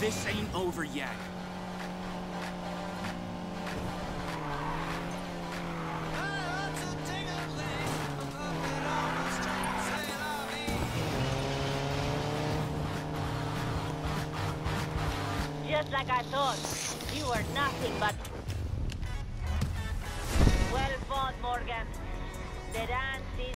This ain't over yet. Just like I thought, you were nothing but... Well fought, Morgan. The dance is